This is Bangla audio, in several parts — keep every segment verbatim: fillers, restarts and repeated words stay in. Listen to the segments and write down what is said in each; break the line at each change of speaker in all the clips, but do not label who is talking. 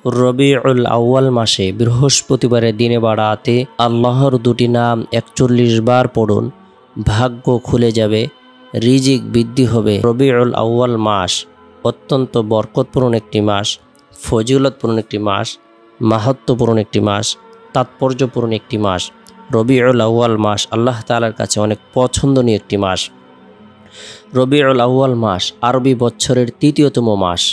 রবিউল আউয়াল মাসে বৃহস্পতিবারের দিনে বা রাতে আল্লাহর দুটি নাম একচল্লিশ বার পড়ুন, ভাগ্য খুলে যাবে, রিজিক বৃদ্ধি হবে। রবিউল আউয়াল মাস অত্যন্ত বরকতপূর্ণ একটি মাস, ফজিলতপূর্ণ একটি মাস, মাহাত্ম্যপূর্ণ একটি মাস, তাৎপর্যপূর্ণ একটি মাস। রবিউল আউয়াল মাস আল্লাহ তাআলার কাছে অনেক পছন্দনীয় একটি মাস। রবিউল আউয়াল মাস আরবি বছরের তৃতীয়তম মাস।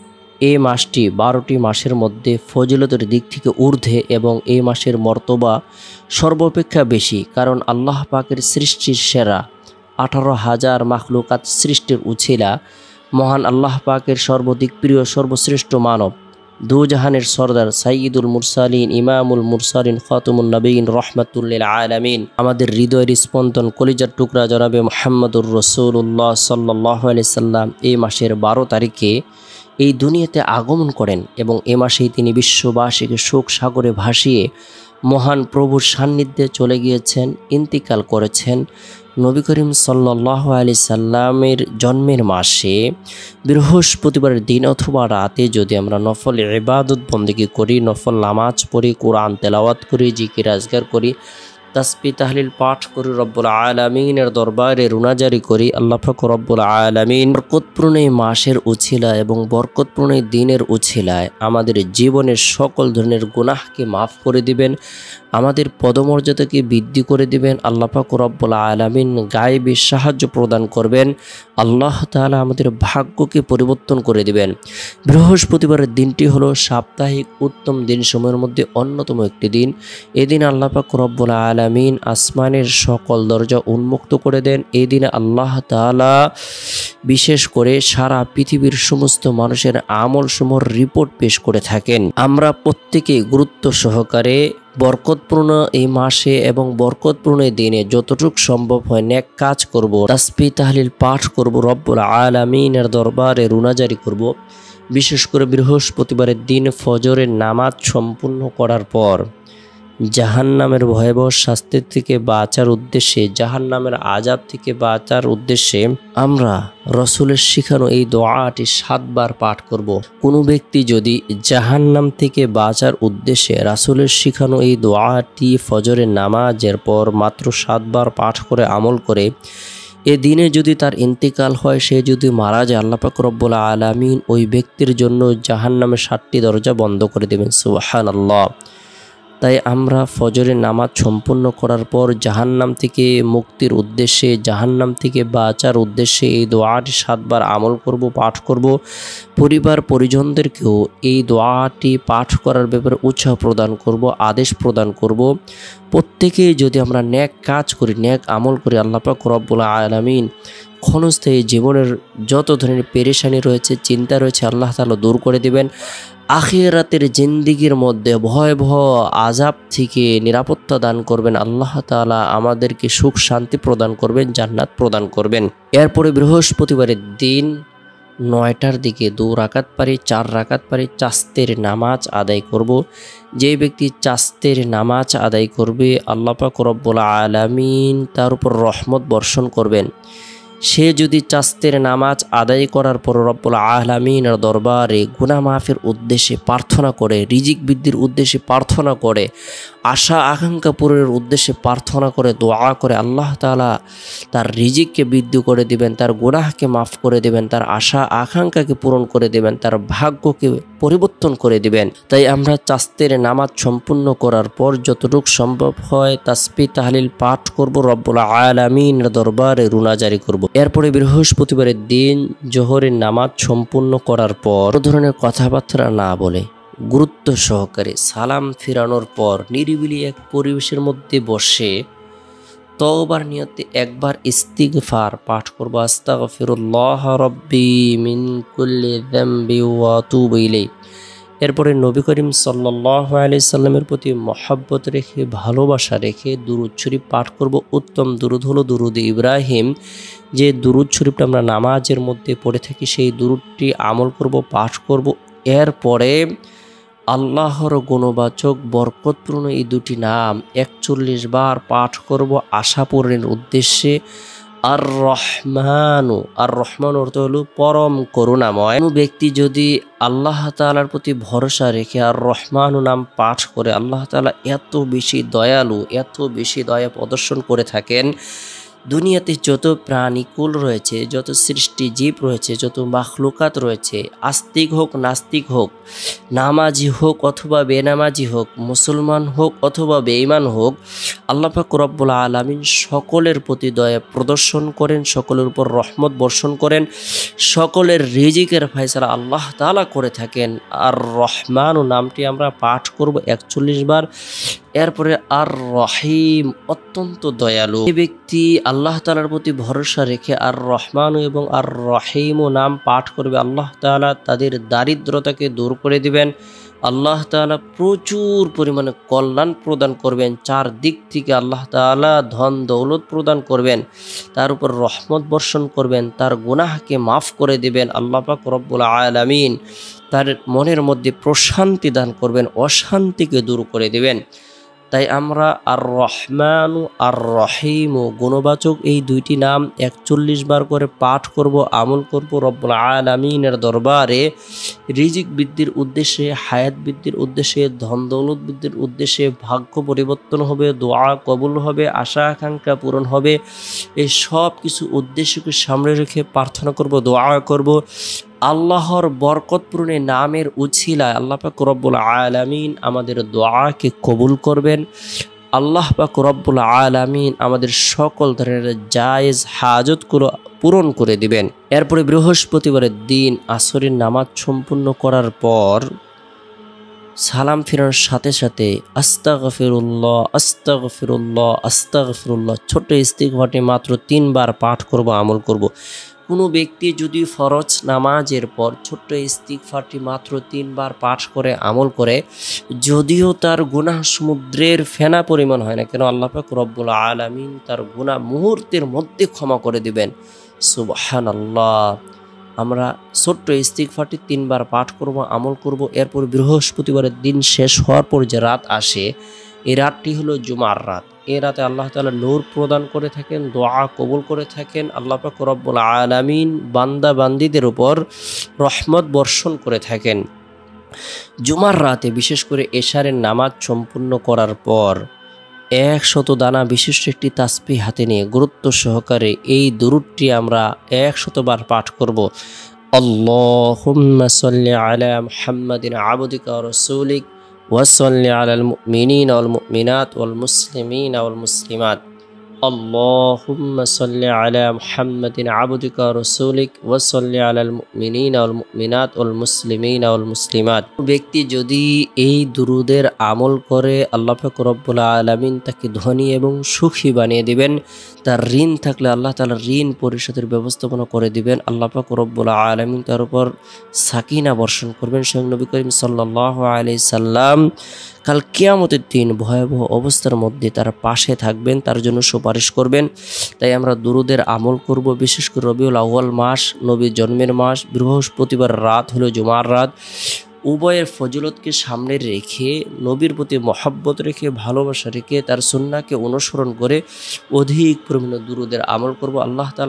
এই মাসটি বারোটি মাসের মধ্যে ফজিলতের দিক থেকে ঊর্ধ্বে এবং এই মাসের মর্তবা সর্বাপেক্ষা বেশি, কারণ আল্লাহ পাকের সৃষ্টির সেরা আঠারো হাজার মাখলুকাত সৃষ্টির উছিলা মহান আল্লাহ পাকের সর্বাধিক প্রিয় সর্বশ্রেষ্ঠ মানব, দুজাহানের সরদার সাইয়্যিদুল মুরসালিন, ইমামুল মুরসালিন, খাতামুন নবীন, রহমাতুল লিল আলামিন, আমাদের হৃদয়ের স্পন্দন, কলিজার টুকরা জনাবে মুহাম্মদুর রাসূলুল্লাহ সাল্লাল্লাহু আলাইহি সাল্লাম এই মাসের বারো তারিখে এই দুনিয়াতে আগমন করেন এবং এ মাসেই তিনি বিশ্ববাসীকে শোক সাগরে ভাসিয়ে মহান প্রভুর সান্নিধ্যে চলে গিয়েছেন, ইন্তিকাল করেছেন। নবী করিম সাল্লাল্লাহু আলাইহি সাল্লামের জন্মের মাসে বৃহস্পতিবারের দিন অথবা রাতে যদি আমরা নফল ইবাদত বন্দেগী করি, নফল নামাজ পড়ি, কোরআন তেলাওয়াত করি, জিকির আজগার করি, তাসবিহ তাহলিল পাঠ করি, রব্বুল আলামিনের দরবারে রুনাজারি করি, আল্লাহ পাক রব্বুল আলামিন বরকতপূর্ণ এই মাসের উছিলা এবং বরকতপূর্ণ এই দিনের উছিলায় আমাদের জীবনের সকল ধরনের গুনাহকে মাফ করে দিবেন, আমাদের পদমর্যাদাকে বৃদ্ধি করে দিবেন। আল্লাহ পাক রব্বুল আলামিন গায়েবী সাহায্য প্রদান করবেন। আল্লাহ তাআলা আমাদের ভাগ্যকে পরিবর্তন করে দিবেন। বৃহস্পতিবারের দিনটি হলো সাপ্তাহিক উত্তম দিনসমূহের মধ্যে অন্যতম একটি দিন। এদিন আল্লাহ পাক রব্বুল আলামিন আসমানের সকল দরজা উন্মুক্ত করে দেন। এই দিনে আল্লাহ তাআলা বিশেষ করে সারা পৃথিবীর সমস্ত মানুষের আমলসমূহের রিপোর্ট পেশ করে থাকেন। আমরা প্রত্যেকেই গুরুত্ব সহকারে বরকতপূর্ণ এই মাসে এবং বরকতপূর্ণ এই দিনে যতটুকু সম্ভব হয় নেক কাজ করব, তাসবিহ তাহলিল পাঠ করব, রব্বুল আলামিনের দরবারে রুনাজারি করব। বিশেষ করে বৃহস্পতিবারের দিন ফজরের নামাজ সম্পূর্ণ করার পর জাহান্নামের ভয়াবহ শাস্তির থেকে বাঁচার উদ্দেশ্যে, জাহান্নামের আযাব থেকে বাঁচার উদ্দেশ্যে আমরা রসুলের শিখানো এই দোয়াটি সাতবার পাঠ করব। কোনো ব্যক্তি যদি জাহান্নাম থেকে বাঁচার উদ্দেশ্যে রাসূলের শিখানো এই দোয়াটি ফজরের নামাজের পর মাত্র সাতবার পাঠ করে আমল করে এ দিনে যদি তার ইন্তিকাল হয়, সে যদি মারা যায়, আল্লাহ পাক রব্বুল আলামিন ওই ব্যক্তির জন্য জাহান্নামের সাতটি দরজা বন্ধ করে দেবেন। সুবহানাল্লাহ। তাই আমরা ফজরের নামাজ সম্পূর্ণ করার পর জাহান্নাম থেকে মুক্তির উদ্দেশ্যে, জাহান্নাম থেকে বাঁচার উদ্দেশ্যে এই দোয়াটি সাতবার আমল করব, পাঠ করব। পরিবার পরিজনদেরকেও এই দোয়াটি পাঠ করার ব্যাপারে উৎসাহ প্রদান করব, আদেশ প্রদান করব। প্রত্যেকেই যদি আমরা নেক কাজ করি, নেক আমল করি, আল্লাহ পাক রব্বুল আলামিন ক্ষণস্থায়ী জীবনের যত ধরনের পেরেশানি রয়েছে, চিন্তা রয়েছে, আল্লাহ তাআলা দূর করে দিবেন। আখিরাতের জিন্দিগির মধ্যে ভয়াবহ আযাব থেকে নিরাপত্তা দান করবেন। আল্লাহ তাআলা আমাদেরকে সুখ শান্তি প্রদান করবেন, জান্নাত প্রদান করবেন। এরপরে বৃহস্পতিবারের দিন নয়টার দিকে দু রাকাত পারি, চার রাকাত পারি চাস্তের নামাজ আদায় করব। যে ব্যক্তি চাস্তের নামাজ আদায় করবে, আল্লাহ পাক রব্বুল আলামিন তার উপর রহমত বর্ষণ করবেন। সে যদি চাস্তের নামাজ আদায় করার পর রব্বুল আলামিনের দরবারে গুনাহ মাফের উদ্দেশ্যে প্রার্থনা করে, রিজিক বৃদ্ধির উদ্দেশ্যে প্রার্থনা করে, আশা আকাঙ্ক্ষা পূরণের উদ্দেশ্যে প্রার্থনা করে, দোয়া করে, আল্লাহ তাআলা তার রিজিককে বৃদ্ধি করে দিবেন, তার গুনাহকে মাফ করে দিবেন, তার আশা আকাঙ্ক্ষাকে পূরণ করে দিবেন, তার ভাগ্যকে পরিবর্তন করে দিবেন। তাই আমরা চাস্তের নামাজ সম্পূর্ণ করার পর যতটুকু সম্ভব হয় তাসবিহ তাহলিল পাঠ করব, রব্বুল আলামিনের দরবারে রুনাজারি করব। এরপরে বৃহস্পতিবারের দিন জোহরের নামাজ সম্পূর্ণ করার পর কোনো ধরনের কথাবার্তা না বলে গুরুত্ব সহকারে সালাম ফিরানোর পর নিরিবিলি এক পরিবেশের মধ্যে বসে তওবার নিয়তে একবার ইস্তিগফার পাঠ করব। আস্তাগফিরুল্লাহ রাব্বি মিন কুল্লি যামবি ওয়া আতুবু ইলাইহি। এরপরে নবী করিম সাল্লাল্লাহু আলাইহি সাল্লামের প্রতি মহব্বত রেখে, ভালোবাসা রেখে দুরূদ শরীফ পাঠ করব। উত্তম দুরূদ হলো দুরূদ ইব্রাহিম। যে দুরূদ শরীফটা আমরা নামাজের মধ্যে পড়ে থাকি, সেই দুরূদটি আমল করব, পাঠ করব। এরপরে আল্লাহর গুণবাচক বরকতপূর্ণ এই দুটি নাম একচল্লিশ বার পাঠ করব আশা পূরণের উদ্দেশ্যে। আর রহমানু, আর রহমান অর্থ হলো পরম করুণাময়। কোনো ব্যক্তি যদি আল্লাহ তাআলার প্রতি ভরসা রেখে আর রহমানু নাম পাঠ করে, আল্লাহ তাআলা এত বেশি দয়ালু, এত বেশি দয়া প্রদর্শন করে থাকেন। দুনিয়াতে যত প্রাণীকুল রয়েছে, যত সৃষ্টি জীব রয়েছে, যত মাখলুকাত রয়েছে, আস্তিক হোক নাস্তিক হোক, নামাজি হোক অথবা বেনামাজি হোক, মুসলমান হোক অথবা বেঈমান হোক, আল্লাহ পাক রব্বুল আলামিন সকলের প্রতি দয়া প্রদর্শন করেন, সকলের উপর রহমত বর্ষণ করেন, সকলের রিজিকের ফয়সালা আল্লাহ তাআলা করে থাকেন। আর রহমান নামটি আমরা পাঠ করব একচল্লিশ বার। এরপরে আর রহিম, অত্যন্ত দয়ালু। যে ব্যক্তি আল্লাহ তাআলার প্রতি ভরসা রেখে আর রহমান এবং আর রহিম নাম পাঠ করবে, আল্লাহ তাআলা তাদের দারিদ্রতাকে দূর করে দিবেন। আল্লাহ তাআলা প্রচুর পরিমাণে কল্যাণ প্রদান করবেন, চার দিক থেকে আল্লাহ তাআলা ধন দৌলত প্রদান করবেন, তার উপর রহমত বর্ষণ করবেন, তার গুনাহকে মাফ করে দিবেন। আল্লাহ পাক রব্বুল আলামিন তার মনের মধ্যে প্রশান্তি দান করবেন, অশান্তিকে দূর করে দিবেন। তাই আমরা আর রহমানু আর রহিম গুণবাচক এই দুইটি নাম একচল্লিশ বার করে পাঠ করব, আমল করব। রব্বুল আলামিনের দরবারে রিজিক বৃদ্ধির উদ্দেশ্যে, হায়াত বৃদ্ধির উদ্দেশ্যে, ধন দৌলত বৃদ্ধির উদ্দেশ্যে, ভাগ্য পরিবর্তন হবে, দোয়া কবুল হবে, আশা আকাঙ্ক্ষা পূরণ হবে। এই সব কিছু উদ্দেশ্যকে সামনে রেখে প্রার্থনা করব, দোয়া করব। আল্লাহর বরকতপূর্ণ নামের উছিলায় আল্লাহ পাক রব্বুল আলামিন আমাদের দোয়াকে কবুল করবেন। আল্লাহ পাক রব্বুল আলামিন আমাদের সকল ধরনের জায়েজ হাজতগুলো পূরণ করে দিবেন। এরপরে বৃহস্পতিবারের দিন আসরের নামাজ সম্পূর্ণ করার পর সালাম ফেরানোর সাথে সাথে আস্তাগফিরুল্লাহ আস্তাগফিরুল্লাহ আস্তাগফিরুল্লাহ ছোট্ট ইস্তিগফারটি মাত্র তিনবার পাঠ করব, আমল করব। কোনো ব্যক্তি যদি ফরজ নামাজের পর ছোট্ট ইস্তিগফারটি মাত্র তিনবার পাঠ করে, আমল করে, যদিও তার গুনাহ সমুদ্রের ফেনা পরিমাণ হয় না কেন, আল্লাহ পাক রব্বুল আলামিন তার গুনাহ মুহূর্তের মধ্যে ক্ষমা করে দিবেন। সুবহানাল্লাহ। আমরা ছোট্ট ইস্তিগফারটি তিনবার পাঠ করব, আমল করব। এরপর বৃহস্পতিবারের দিন শেষ হওয়ার পর যে রাত আসে, এই রাতটি হলো জুমার রাত। এই রাতে আল্লাহ তাআলা নূর প্রদান করে থাকেন, দোয়া কবুল করে থাকেন। আল্লাহ পাক রব্বুল আলামিন বান্দা বান্দীদের উপর রহমত বর্ষণ করে থাকেন। জুমার রাতে বিশেষ করে এশারের নামাজ সম্পূর্ণ করার পর একশত দানা বিশিষ্ট একটি তাসবিহ হাতে নিয়ে গুরুত্ব সহকারে এই দুরূদটি আমরা একশতবার পাঠ করব। আল্লাহুম্মা সাল্লি আলা মুহাম্মাদিন আবদিকা ওয়া রাসূলিক ওয়া সাল্লি আলাল মুমিনিনা ওয়াল মুমিনাত ওয়াল মুসলিমিনা ওয়াল মুসলিমাত। আল্লাহুম্মা সাল্লি আলা মুহাম্মাদিন আবদিকা ওয়া রাসূলিক ওয়া সাল্লি আলাল মুমিনিনা ওয়াল মুমিনাত ওয়াল মুসলিমিনা ওয়াল মুসলিমাত। ব্যক্তি যদি এই দুরুদের আমল করে, আল্লাহ পাক রব্বুল আলামিন তাকে ধনী এবং সুখী বানিয়ে দিবেন। তার ঋণ থাকলে আল্লাহ তাআলা ঋণ পরিশোধের ব্যবস্থাপনা করে দিবেন। আল্লাহ পাক রব্বুল আলামিন তার উপর সাকিনা বর্ষণ করবেন। স্বয়ং নবী করিম সাল্লাল্লাহু আলাইহি সাল্লাম কাল কিয়ামতের দিন ভয়াবহ অবস্থার মধ্যে তার পাশে থাকবেন, তার জন্য সুপারিশ করবেন। তাই আমরা দুরুদের আমল করব। বিশেষ করে রবিউল আউয়াল মাস, নবীর জন্মের মাস, বৃহস্পতিবার রাত হলো জুমার রাত। উভয়ের ফজিলতকে সামনে রেখে, নবীর প্রতি মহব্বত রেখে, ভালোবাসা রেখে, তার সুন্নাহকে অনুসরণ করে অধিক পরিমাণে দুরুদের আমল করব। আল্লাহ তাআলা